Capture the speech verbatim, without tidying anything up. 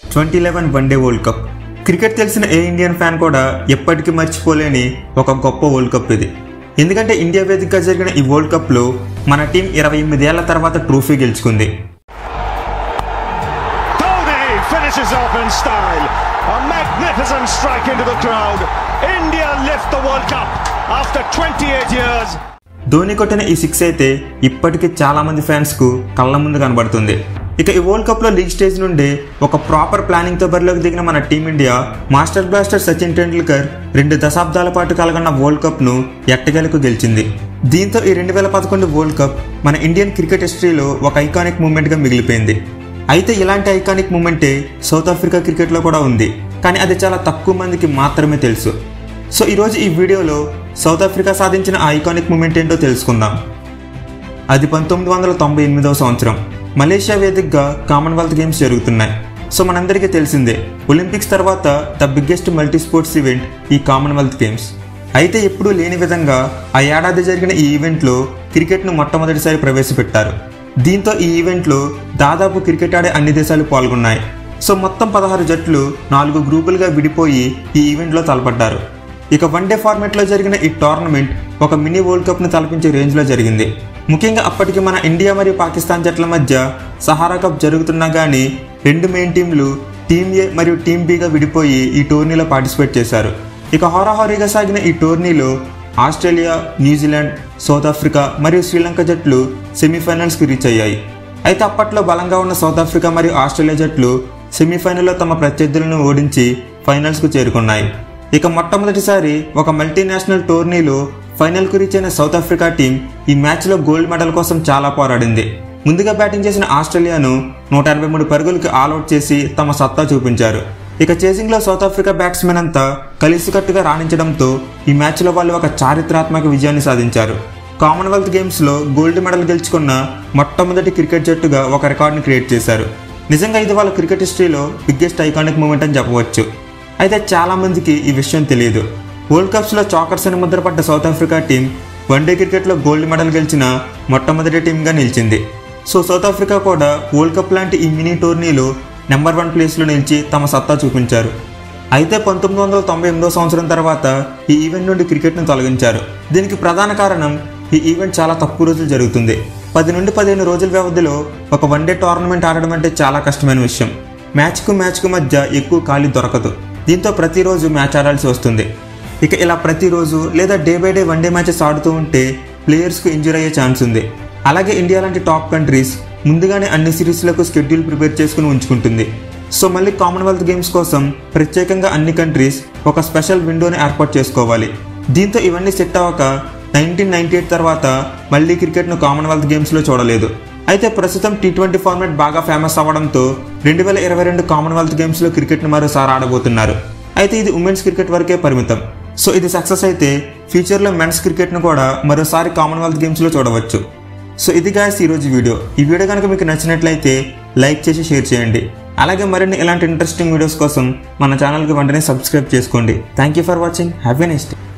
Twenty eleven one day world cup. Cricket తెలిసిన ఏ Indian fan కూడా ఎప్పటికీ మర్చిపోలేని ఒక గొప్ప వరల్డ్ కప్ ఇది. ఎందుకంటే ఇండియా వేదికగా జరిగిన ఈ వరల్డ్ కప్లో మన టీం ఇరవై ఎనిమిది ఏళ్ల తర్వాత ట్రోఫీ గెలుచుకుంది. ధోని కొట్టిన ఈ సిక్స్ అయితే ఇప్పటికీ చాలా మంది ఫ్యాన్స్ కు కళ్ళ ముందు కనబడుతుంది. ఇక ఈ వరల్డ్ కప్ లో లీగ్ స్టేజ్ నుండి ఒక ప్రాపర్ ప్లానింగ్ తో బరిలోకి దిగిన మన team India master blaster Sachin Tendulkar రెండు దశాబ్దాల పాటు కలగన్న వరల్డ్ కప్ ను ఎట్టగెలకు గెలిచింది. దీంతో ఈ రెండు వేల పదకొండు వరల్డ్ కప్ మన ఇండియన్ క్రికెట్ హిస్టరీలో ఒక ఐకానిక్ మూమెంట్ గా మిగిలిపోయింది. అయితే ఇలాంటి ఐకానిక్ మూమెంటే సౌత్ ఆఫ్రికా క్రికెట్ లో కూడా ఉంది, కానీ అది చాలా తక్కువ మందికి మాత్రమే తెలుసు. సో ఈరోజు ఈ వీడియోలో సౌత్ ఆఫ్రికా సాధించిన ఆ ఐకానిక్ మూమెంట్ ఏంటో తెలుసుకుందాం. అది పంతొమ్మిది వందల తొంభై ఎనిమిదవ సంవత్సరం మలేషియా వేదికగా కామన్వెల్త్ గేమ్స్ జరుగుతున్నాయి. సో మనందరికీ తెలిసిందే, ఒలింపిక్స్ తర్వాత the biggest multi sports event ఈ కామన్వెల్త్ గేమ్స్. అయితే ఎప్పుడూ లేని విధంగా ఆ ఏడాది జరిగిన ఈ ఈవెంట్లో క్రికెట్ను మొట్టమొదటిసారి ప్రవేశపెట్టారు. దీంతో ఈ ఈవెంట్లో దాదాపు క్రికెట్ ఆడే అన్ని దేశాలు పాల్గొన్నాయి. సో మొత్తం పదహారు జట్లు నాలుగు గ్రూపులుగా విడిపోయి ఈ ఈవెంట్లో తలపడ్డారు. ఇక వన్డే ఫార్మాట్లో జరిగిన ఈ టోర్నమెంట్ ఒక మినీ వరల్డ్ కప్ను తలపించే రేంజ్లో జరిగింది. ముఖ్యంగా అప్పటికి మన ఇండియా మరియు పాకిస్తాన్ జట్ల మధ్య సహారా కప్ జరుగుతున్నా కానీ రెండు మెయిన్ టీంలు టీమ్ ఏ మరియు టీమ్ బిగా విడిపోయి ఈ టోర్నీలో పార్టిసిపేట్ చేశారు. ఇక హోరాహోరీగా సాగిన ఈ టోర్నీలో ఆస్ట్రేలియా, న్యూజిలాండ్, సౌత్ ఆఫ్రికా మరియు శ్రీలంక జట్లు సెమీఫైనల్స్కి రీచ్ అయ్యాయి. అయితే అప్పట్లో బలంగా ఉన్న సౌత్ ఆఫ్రికా మరియు ఆస్ట్రేలియా జట్లు సెమీఫైనల్లో తమ ప్రత్యర్థులను ఓడించి ఫైనల్స్కు చేరుకున్నాయి. ఇక మొట్టమొదటిసారి ఒక మల్టీనేషనల్ టోర్నీలో ఫైనల్కు రీచ్ అయిన సౌత్ ఆఫ్రికా టీం ఈ మ్యాచ్లో గోల్డ్ మెడల్ కోసం చాలా పోరాడింది. ముందుగా బ్యాటింగ్ చేసిన ఆస్ట్రేలియాను నూట ఎనభై మూడు పరుగులకి ఆల్అౌట్ చేసి తమ సత్తా చూపించారు. ఇక చేసింగ్లో సౌత్ ఆఫ్రికా బ్యాట్స్మెన్ అంతా కలిసికట్టుగా రాణించడంతో ఈ మ్యాచ్లో వాళ్ళు ఒక చారిత్రాత్మక విజయాన్ని సాధించారు. కామన్వెల్త్ గేమ్స్లో గోల్డ్ మెడల్ గెలుచుకున్న మొట్టమొదటి క్రికెట్ జట్టుగా ఒక రికార్డుని క్రియేట్ చేశారు. నిజంగా ఇది వాళ్ళ క్రికెట్ హిస్టరీలో బిగ్గెస్ట్ ఐకానిక్ మూమెంట్ అని చెప్పవచ్చు. అయితే చాలామందికి ఈ విషయం తెలియదు. వరల్డ్ కప్స్లో చాకర్స్ అని ముద్రపడ్డ సౌత్ ఆఫ్రికా టీం వన్డే క్రికెట్లో గోల్డ్ మెడల్ గెలిచిన మొట్టమొదటి టీంగా నిలిచింది. సో సౌత్ ఆఫ్రికా కూడా వరల్డ్ కప్ లాంటి ఈ మినీ టోర్నీలో నెంబర్ వన్ ప్లేస్లో నిలిచి తమ సత్తా చూపించారు. అయితే పంతొమ్మిది వందల తొంభై ఎనిమిదో సంవత్సరం తర్వాత ఈ ఈవెంట్ నుండి క్రికెట్ను తొలగించారు. దీనికి ప్రధాన కారణం ఈ ఈవెంట్ చాలా తక్కువ రోజులు జరుగుతుంది. పది నుండి పదిహేను రోజుల వ్యవధిలో ఒక వన్డే టోర్నమెంట్ ఆడడం అంటే చాలా కష్టమైన విషయం. మ్యాచ్కు మ్యాచ్కు మధ్య ఎక్కువ ఖాళీ దొరకదు. దీంతో ప్రతిరోజు మ్యాచ్ ఆడాల్సి వస్తుంది. ఇక ఇలా ప్రతిరోజు లేదా day by day one day matches ఆడుతూ ఉంటే ప్లేయర్స్కు ఇంజూరీ అయ్యే ఛాన్స్ ఉంది. అలాగే ఇండియా లాంటి టాప్ కంట్రీస్ ముందుగానే అన్ని సిరీస్లకు షెడ్యూల్ ప్రిపేర్ చేసుకుని ఉంచుకుంటుంది. సో మళ్ళీ కామన్వెల్త్ గేమ్స్ కోసం ప్రత్యేకంగా అన్ని కంట్రీస్ ఒక స్పెషల్ విండోని ఏర్పాటు చేసుకోవాలి. దీంతో ఇవన్నీ సెట్ అవ్వక నైన్టీన్ నైన్టీ ఎయిట్ తర్వాత మళ్ళీ క్రికెట్ను కామన్వెల్త్ గేమ్స్లో చూడలేదు. అయితే ప్రస్తుతం టీ ట్వంటీ ఫార్మాట్ బాగా ఫేమస్ అవ్వడంతో రెండు వేల ఇరవై రెండు కామన్వెల్త్ గేమ్స్లో క్రికెట్ను మరోసారి ఆడబోతున్నారు. అయితే ఇది ఉమెన్స్ క్రికెట్ వరకే పరిమితం. సో ఇది సక్సెస్ అయితే ఫ్యూచర్లో మెన్స్ క్రికెట్ను కూడా మరోసారి కామన్వెల్త్ గేమ్స్లో చూడవచ్చు. సో ఇది గాయస్ ఈరోజు వీడియో. ఈ వీడియో కనుక మీకు నచ్చినట్లయితే లైక్ చేసి షేర్ చేయండి. అలాగే మరిన్ని ఇలాంటి ఇంట్రెస్టింగ్ వీడియోస్ కోసం మన ఛానల్కి వెంటనే సబ్స్క్రైబ్ చేసుకోండి. Thank you for watching. Have a nice day.